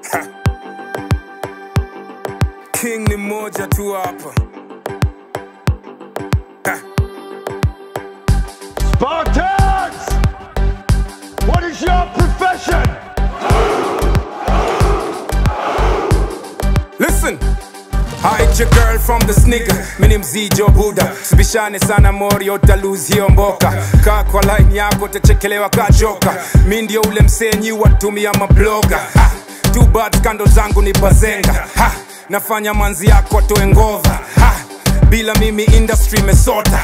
King ni moja tu hapa. Spartans! What is your profession? Listen, hide your girl from this nigga. Mini mzijo Buddha. Sibishane sana mori utalose hiyo mboka. Kaa kwa line yako utachekelewa kajoka. Mi ndio ule msenyi watumia mabloga. Two bad scandal zangu ni bazenga. Nafanya manzi yako atoe ngova. Bila mimi industry mesota.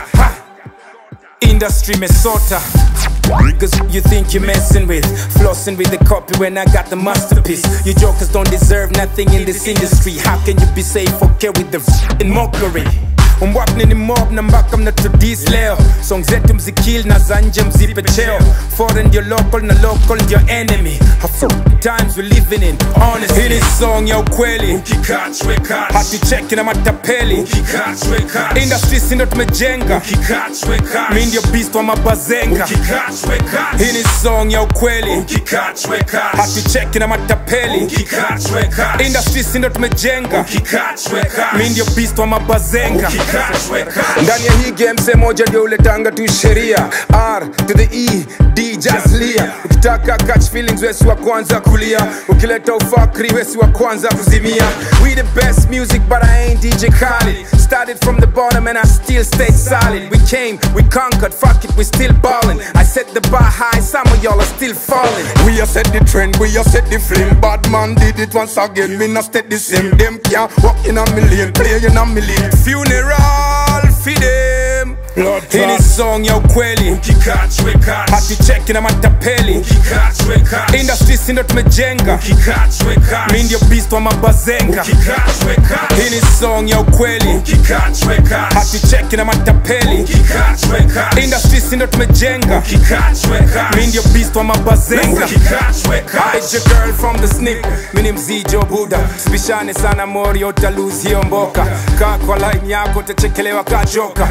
Industry mesota. Cause you think you're messing with, flossing with the copy when I got the masterpiece. You jokers don't deserve nothing in this industry. How can you be safe okay with the f***ing mockery? Umwapni ni mob na mbaka mna tudis leo. Song zetu mzikil na zanje mzipe cheo. Foreign your local na local your enemy. How times we living in, honestly. Hili song ya ukweli, ukikachwe catch. Hati cheki na matapeli, ukikachwe catch. Industry sindo tumejenga, ukikachwe catch. Mi ndio beast wa mabazenga, ukikachwe catch. Hili song ya ukweli, ukikachwe catch. Hati cheki na matapeli, ukikachwe catch. Industry sindo tumejenga, ukikachwe catch. Mi ndio beast wa mabazenga, ndani ya hii game se moja ndio uletanga tu sheria. R to the E, D just Leah. Ukitaka catch feelings wesi wa kwanza kulia. Ukileta ufakri wesi wa kwanza kuzimia. We the best music but I ain't DJ Khaled. Started from the bottom and I still stay solid. We came, we conquered, fuck it, we still ballin'. I set the bar high, some of y'all are still falling. We a set the trend, we a set the flame. Bad man did it once again, me not stay the same. Them can't walk in a million, play in a million. Funeral for them. Hili song ya ukweli, ukikachwe catch. Hati cheki na matapeli, ukikachwe catch. Industry sindo tumejenga, ukikachwe catch. Mi ndio beast wa mabazenga, ukikachwe catch. Hili song ya ukweli, ukikachwe catch. Hati cheki na matapeli, ukikachwe catch. Industry sindo tumejenga, ukikachwe catch. Mi ndio beast wa mabazenga, ukikachwe catch. Hide your girl from the snake. Mini mzijo Buddha. Sibishane sana mori utalose hiyo mboka. Kaa kwa line yako utachekelewa kajoka.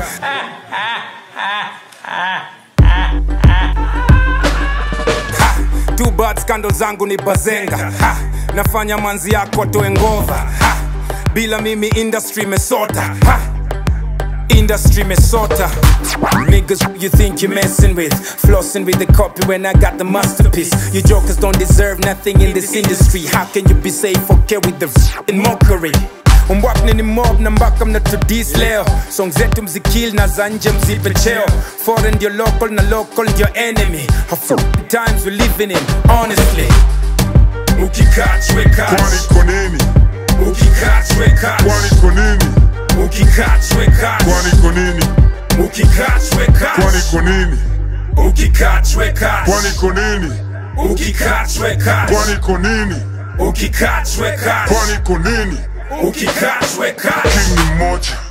Two bad scandal zangu ni bazenga. Nafanya manzi yako atoe ngova. Bila mimi industry mesota. Industry mesota. Niggas you think you're messing with, flossing with the copy when I got the masterpiece. You jokers don't deserve nothing in this industry. How can you be safe okay with the f***ing mockery? Umwapni ni mob na mbaka mna tudis leo. Song zetu mzikil na zanje mzipe cheo. Foreign your local na local your enemy. How times we living in, honestly. Ukikachwe catch. Kwani koneni? Ukikachwe catch. Kwani koneni? Ukikachwe catch. Kwani koneni? Ukikachwe catch. Kwani koneni? Ukikachwe catch. Kwani koneni? Ukikachwe catch. Kwani koneni? Ukikachwe catch. Kwani koneni? Ukikachwe catch. King ni moja.